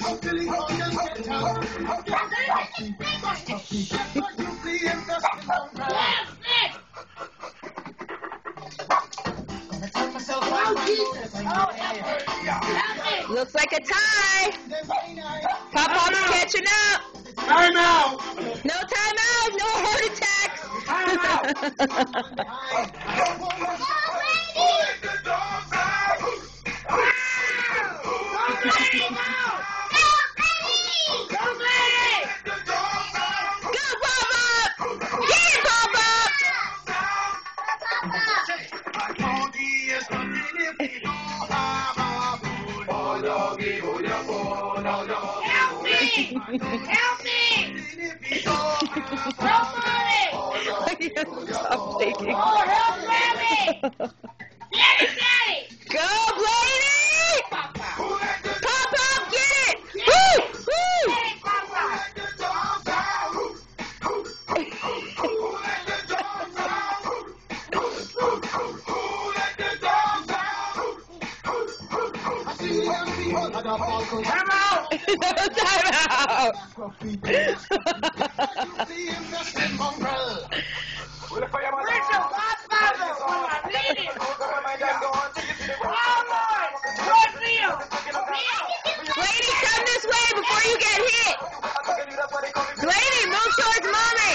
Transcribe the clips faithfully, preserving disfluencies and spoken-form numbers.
Looks like a tie. Pop-Pop's catching up. Time out. No timeout. No heart attacks. Time out. Go, Pop-Pop. Get it, Pop-Pop. Help me! Help me! Somebody! Stop taking. Oh, help Grammy! Get it, Daddy! Go, Blaney! Pop-Pop, get it! Woo! Woo! Get it, Papa! Time out. No timeout. Where's your godfather when I need him? Come on! Good Leo! Lady, come this way before you get hit. Lady, move towards mommy.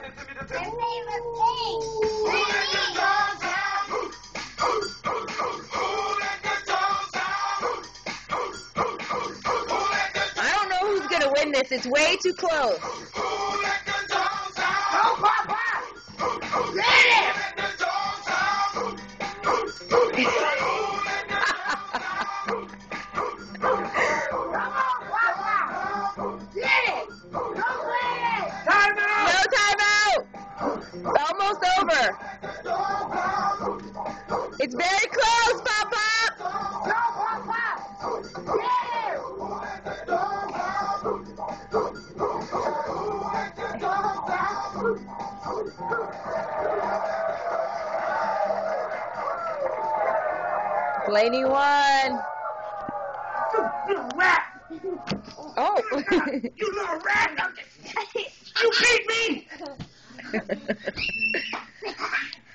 I don't know who's gonna win this. It's way too close. Go, Papa! Get it! Come on, Papa! Get it! Go play it! Time No out. timeout. It's almost over. It's very close, Pop-Pop. Go, Papa! Get it! Blaney won. You little rat. Oh. You little rat. You beat me.